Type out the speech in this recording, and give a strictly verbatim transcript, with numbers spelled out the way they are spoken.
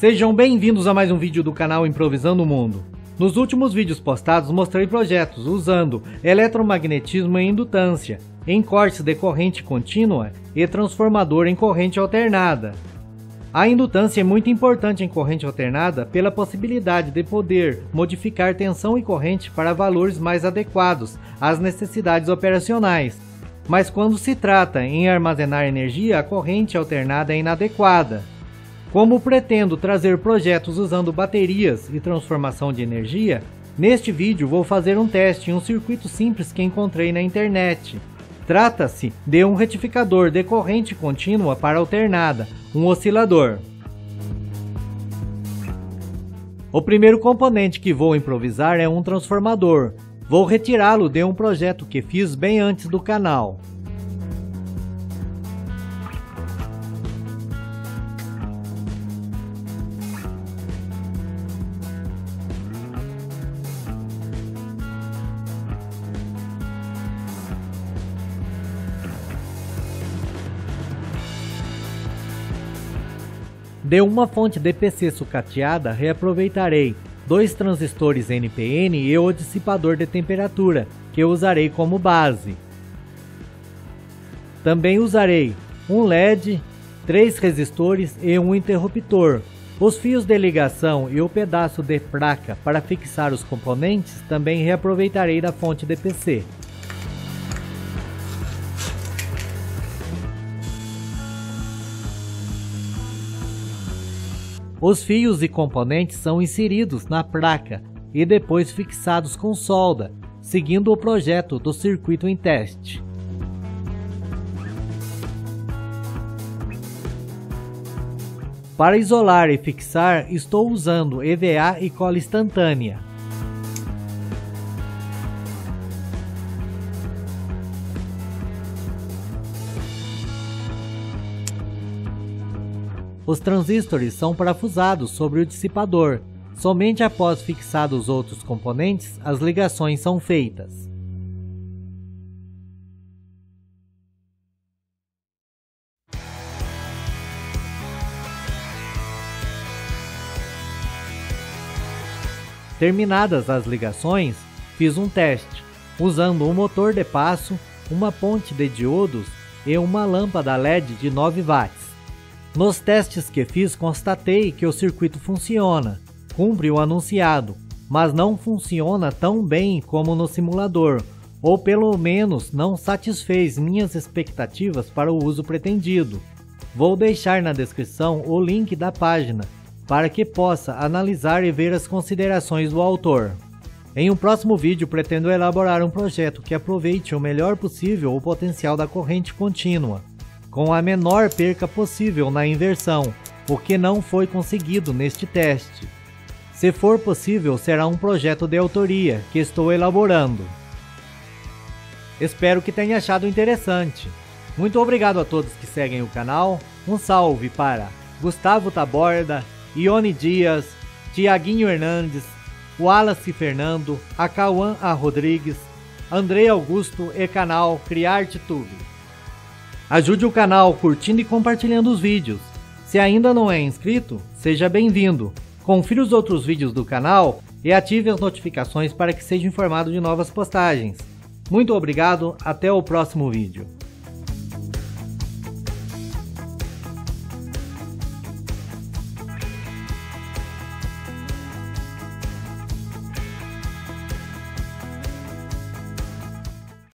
Sejam bem-vindos a mais um vídeo do canal Improvisando o Mundo. Nos últimos vídeos postados mostrei projetos usando eletromagnetismo em indutância, em cortes de corrente contínua e transformador em corrente alternada. A indutância é muito importante em corrente alternada pela possibilidade de poder modificar tensão e corrente para valores mais adequados às necessidades operacionais. Mas quando se trata em armazenar energia, a corrente alternada é inadequada. Como pretendo trazer projetos usando baterias e transformação de energia, neste vídeo vou fazer um teste em um circuito simples que encontrei na internet. Trata-se de um retificador de corrente contínua para alternada, um oscilador. O primeiro componente que vou improvisar é um transformador. Vou retirá-lo de um projeto que fiz bem antes do canal. De uma fonte D P C sucateada, reaproveitarei dois transistores N P N e o dissipador de temperatura, que eu usarei como base. Também usarei um L E D, três resistores e um interruptor. Os fios de ligação e o pedaço de placa para fixar os componentes também reaproveitarei da fonte D P C. Os fios e componentes são inseridos na placa e depois fixados com solda, seguindo o projeto do circuito em teste. Para isolar e fixar, estou usando E V A e cola instantânea. Os transistores são parafusados sobre o dissipador. Somente após fixados os outros componentes, as ligações são feitas. Terminadas as ligações, fiz um teste, usando um motor de passo, uma ponte de diodos e uma lâmpada L E D de nove watts. Nos testes que fiz, constatei que o circuito funciona, cumpre o anunciado, mas não funciona tão bem como no simulador, ou pelo menos não satisfez minhas expectativas para o uso pretendido. Vou deixar na descrição o link da página, para que possa analisar e ver as considerações do autor. Em um próximo vídeo pretendo elaborar um projeto que aproveite o melhor possível o potencial da corrente contínua, com a menor perca possível na inversão, o que não foi conseguido neste teste. Se for possível, será um projeto de autoria que estou elaborando. Espero que tenha achado interessante. Muito obrigado a todos que seguem o canal. Um salve para Gustavo Taborda, Ione Dias, Tiaguinho Hernandes, Wallace Fernando, Acauã A. Rodrigues, Andrei Augusto e canal CriArteTube. Ajude o canal curtindo e compartilhando os vídeos. Se ainda não é inscrito, seja bem-vindo. Confira os outros vídeos do canal e ative as notificações para que seja informado de novas postagens. Muito obrigado, até o próximo vídeo.